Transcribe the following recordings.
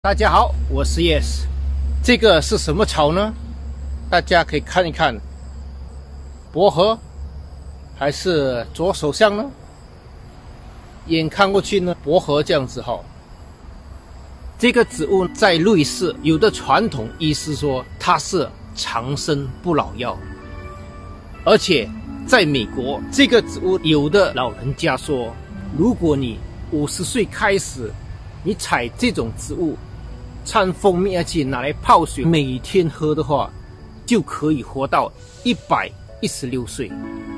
大家好，我是 Yes。这个是什么草呢？大家可以看一看，薄荷还是左手香呢？眼看过去呢，薄荷这样子哈。这个植物在瑞士有的传统意思说它是长生不老药，而且在美国这个植物有的老人家说，如果你50岁开始，你采这种植物掺蜂蜜而且拿来泡水，每天喝的话，就可以活到116岁。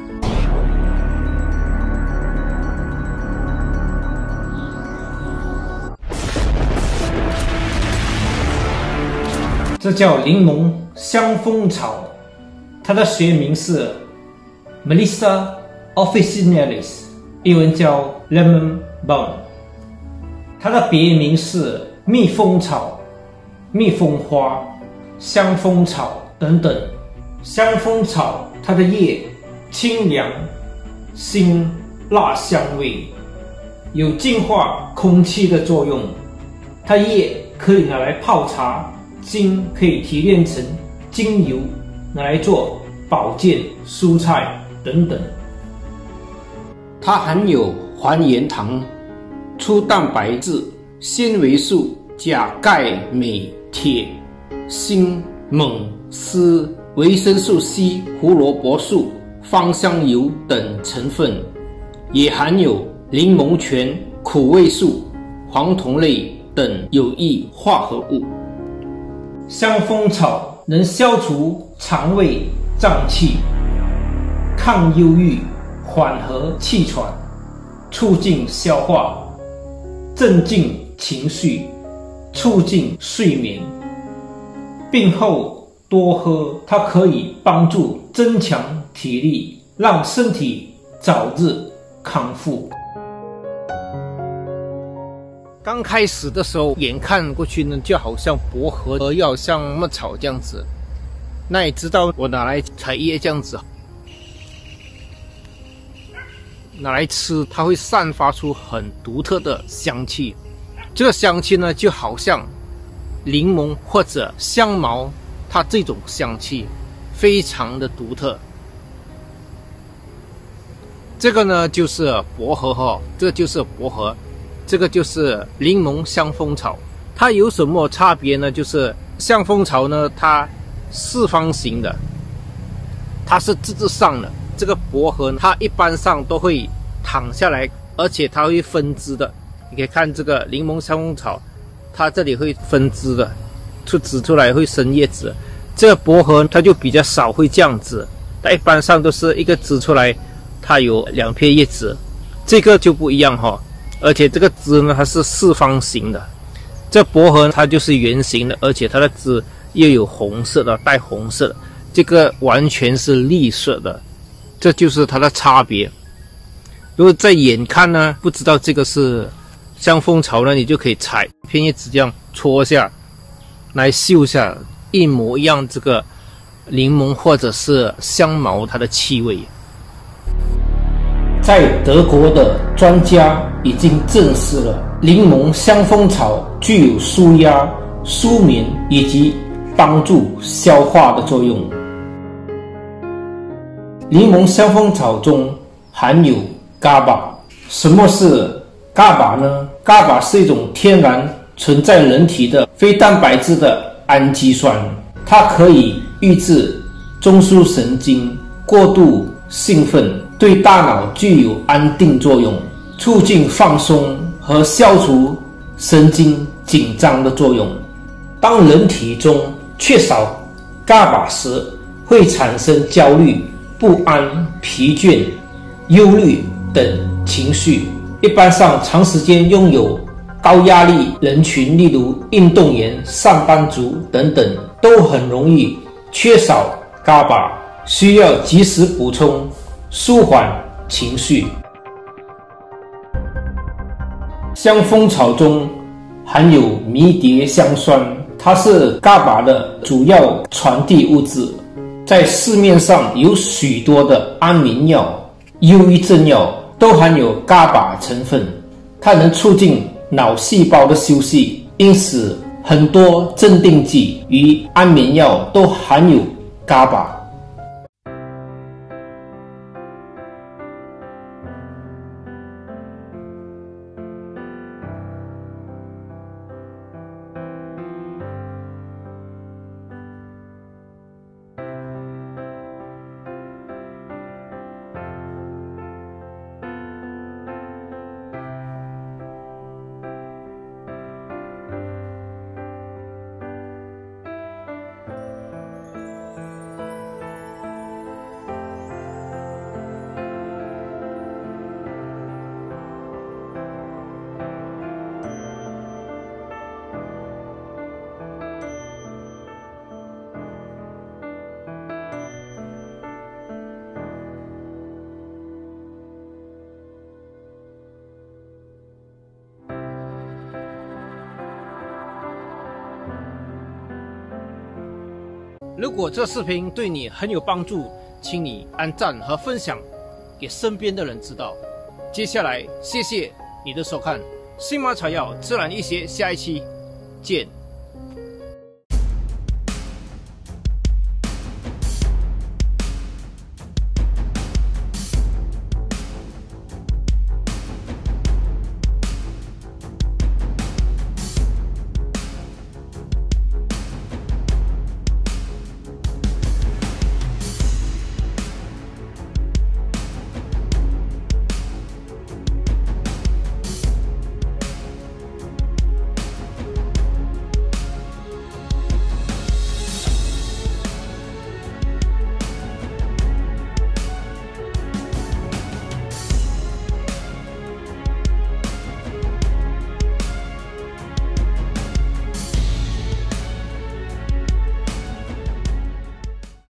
这叫柠檬香蜂草，它的学名是 Melissa officinalis， 英文叫 Lemon Balm。它的别名是蜜蜂草、蜜蜂花、香蜂草等等。香蜂草它的叶清凉、辛辣香味，有净化空气的作用。它叶可以拿来泡茶，茎可以提炼成精油，拿来做保健、蔬菜等等。它含有还原糖、粗蛋白质、纤维素、钾、钙、镁、铁、锌、锰、锶、维生素 C、胡萝卜素、芳香油等成分，也含有柠檬醛、苦味素、黄酮类等有益化合物。香蜂草能消除肠胃胀气，抗忧郁，缓和气喘，促进消化，镇静情绪，促进睡眠。病后多喝，它可以帮助增强体力，让身体早日康复。刚开始的时候，眼看过去呢，就好像薄荷要像牧草这样子。那也知道我拿来采叶这样子，拿来吃，它会散发出很独特的香气。这个香气呢，就好像柠檬或者香茅，它这种香气非常的独特。这个呢就是薄荷哈，这就是薄荷。这个就是柠檬香蜂草，它有什么差别呢？就是香蜂草呢，它四方形的，它是直直上的。这个薄荷它一般上都会躺下来，而且它会分枝的。你可以看这个柠檬香蜂草，它这里会分枝的，指出来会生叶子。这个薄荷它就比较少会这样子，它一般上都是一个枝出来，它有2片叶子。这个就不一样哈。而且这个枝呢，它是四方形的，这薄荷它就是圆形的，而且它的枝又有红色的，带红色的，这个完全是绿色的，这就是它的差别。如果在眼看呢，不知道这个是香蜂草呢，你就可以采一片叶子这样戳下来嗅下，一模一样这个柠檬或者是香茅它的气味。在德国的专家已经证实了，柠檬香蜂草具有舒压、舒眠以及帮助消化的作用。柠檬香蜂草中含有 GABA。什么是 GABA 呢？ GABA 是一种天然存在人体的非蛋白质的氨基酸，它可以抑制中枢神经过度兴奋，对大脑具有安定作用，促进放松和消除神经紧张的作用。当人体中缺少 GABA 时，会产生焦虑、不安、疲倦、忧虑等情绪。一般上，长时间拥有高压力人群，例如运动员、上班族等等，都很容易缺少 GABA， 需要及时补充，舒缓情绪。香蜂草中含有迷迭香酸，它是 GABA 的主要传递物质。在市面上有许多的安眠药、忧郁症药都含有 GABA 成分，它能促进脑细胞的休息，因此很多镇定剂与安眠药都含有 GABA。 如果这视频对你很有帮助，请你按赞和分享给身边的人知道。接下来，谢谢你的收看，新马草药自然医学下一期见。